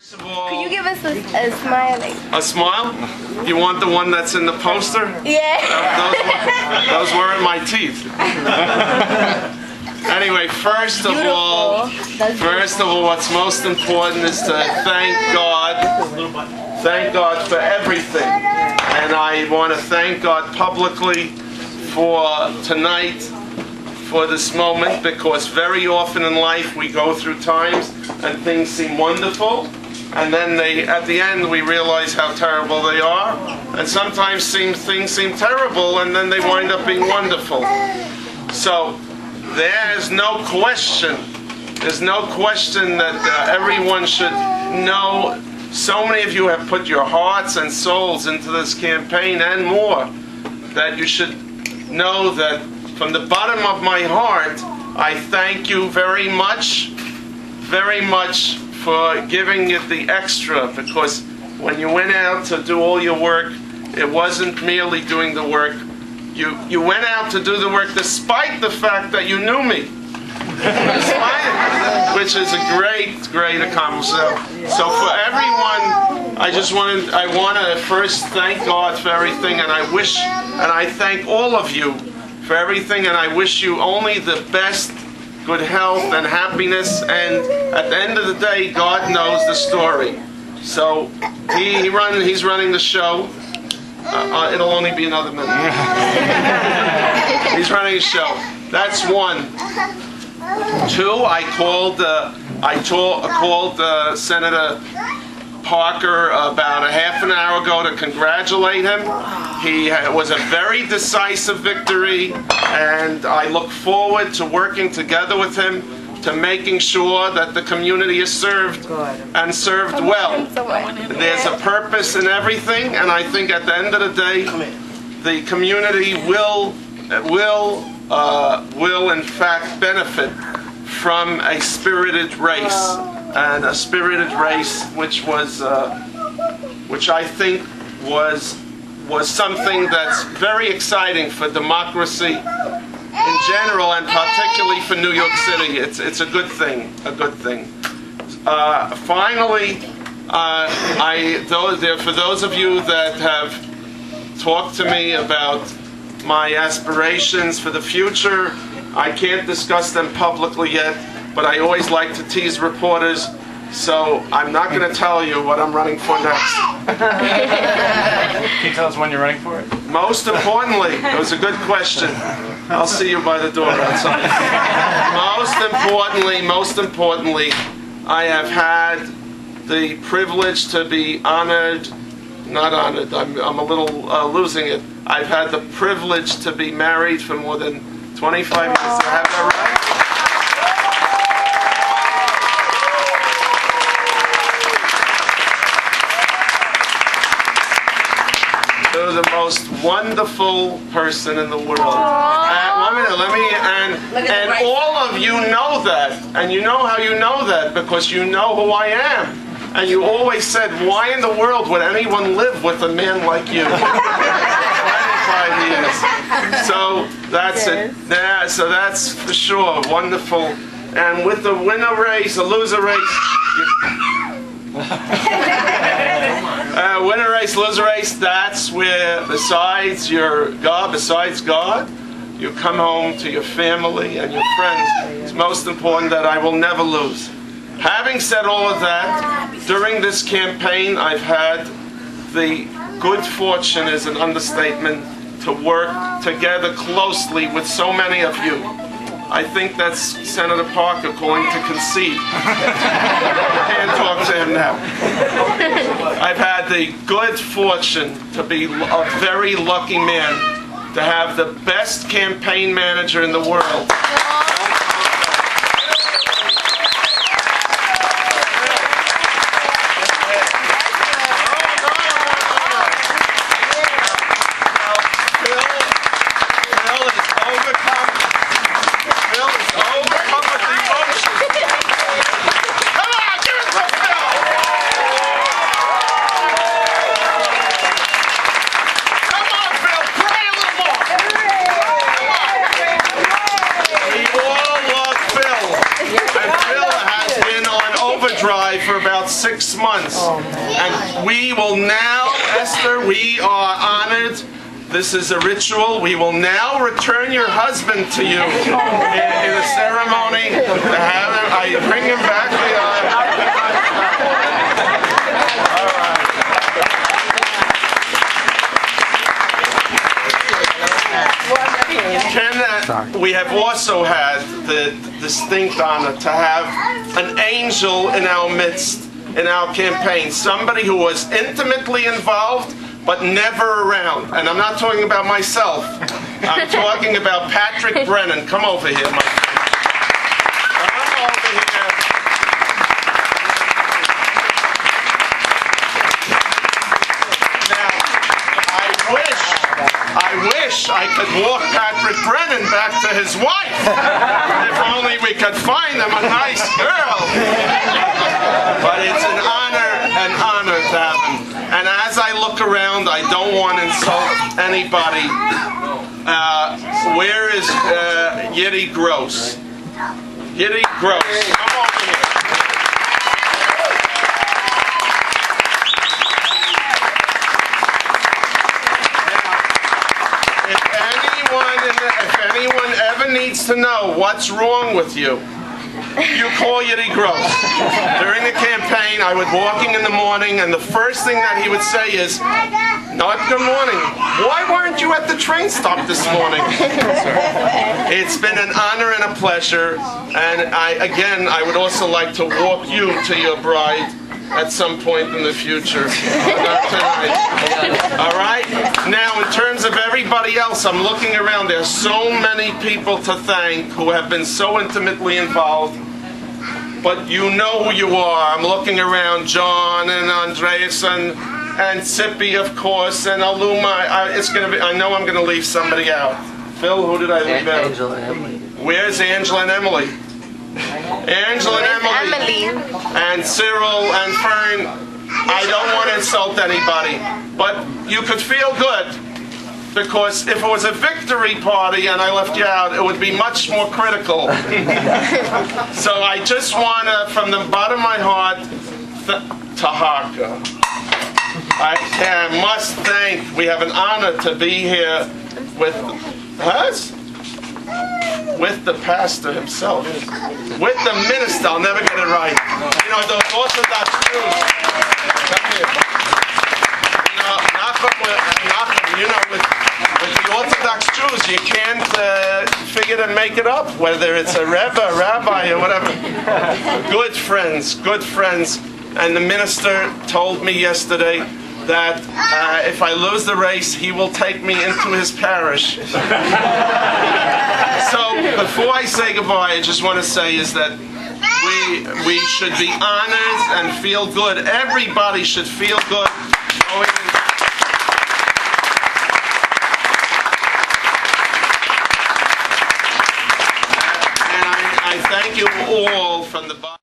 First of all, could you give us a smiley? a smile? You want the one that's in the poster? Yeah. Those weren't my teeth. Anyway, first of all, what's most important is to thank God for everything. And I want to thank God publicly for tonight, for this moment, because very often in life we go through times and things seem wonderful, and then at the end we realize how terrible they are, and sometimes things seem terrible and then they wind up being wonderful. So there's no question that everyone should know. So many of you have put your hearts and souls into this campaign and more, that you should know that from the bottom of my heart, I thank you very much for giving it the extra, because when you went out to do all your work, it wasn't merely doing the work. You went out to do the work despite the fact that you knew me. Which is a great accomplishment. So for everyone, I want to first thank God for everything, and I thank all of you for everything, and I wish you only the best, good health and happiness, and at the end of the day, God knows the story. So he's running the show. It'll only be another minute. He's running the show. That's one. Two, I called Senator Parker about a half an hour ago to congratulate him. He was a very decisive victory, and I look forward to working together with him to making sure that the community is served and served well. There's a purpose in everything, and I think at the end of the day, the community will in fact benefit from a spirited race, and a spirited race which I think was something that's very exciting for democracy in general, and particularly for New York City. It's a good thing, Finally, for those of you that have talked to me about my aspirations for the future, I can't discuss them publicly yet, but I always like to tease reporters, so I'm not going to tell you what I'm running for next. Can you tell us when you're running for it? Most importantly, it was a good question. I'll see you by the door outside. Most importantly, I have had the privilege to be honored, not honored, I'm a little losing it. I've had the privilege to be married for more than 25 years. Did I have that right? To the most wonderful person in the world. And all of you know that. And you know how you know that, because you know who I am. And you always said, why in the world would anyone live with a man like you? 25 years. So that's it. Yeah, so that's for sure wonderful. And with the winner race, a loser race, winner race, loser race, that's where besides God, you come home to your family and your friends. It's most important that I will never lose. Having said all of that, during this campaign I've had the good fortune, is an understatement, to work together closely with so many of you. I think that's Senator Parker going to concede. I can't talk to him now. I've had the good fortune to be a very lucky man, to have the best campaign manager in the world. We all 6 months. And we will now, Esther, we are honored. This is a ritual. We will now return your husband to you in a ceremony. I bring him back. We have also had the distinct honor to have an angel in our midst in our campaign. Somebody who was intimately involved but never around. And I'm not talking about myself. I'm talking about Patrick Brennan. Come over here, my friend. Come over here. Now, I wish I could walk Patrick Brennan back to his wife. If only we could find him a nice girl. But it's an honor to have him. And as I look around, I don't want to insult anybody. Where is Yiddy Gross? Yiddy Gross, come over here. If anyone ever needs to know what's wrong with you, you call Yiddy Gross. During the campaign, I was walking in the morning, and the first thing that he would say is, "Not good morning. Why weren't you at the train stop this morning?" It's been an honor and a pleasure, and I would also like to walk you to your bride at some point in the future. Not tonight. All right? Now, in terms of everybody else, I'm looking around. There's so many people to thank who have been so intimately involved. But you know who you are. I'm looking around. John and Andreas and Sippy, of course, and Aluma. I know I'm going to leave somebody out. Phil, who did I leave out? Angela and Emily. Where's Angela and Emily? Angela and Emily, and Cyril and Fern. I don't want to insult anybody, but you could feel good, because if it was a victory party and I left you out, it would be much more critical. So I just want to, from the bottom of my heart, Tahaka. I must thank, we have an honor to be here with us. With the pastor himself, with the minister. I'll never get it right. You know, those Orthodox Jews. Come here. You know, with the Orthodox Jews, you can't figure to make it up, whether it's a rebbe, rabbi, or whatever. Good friends, good friends. And the minister told me yesterday that if I lose the race, he will take me into his parish. So before I say goodbye, I just want to say is that we should be honored and feel good. Everybody should feel good. And I thank you all from the bottom.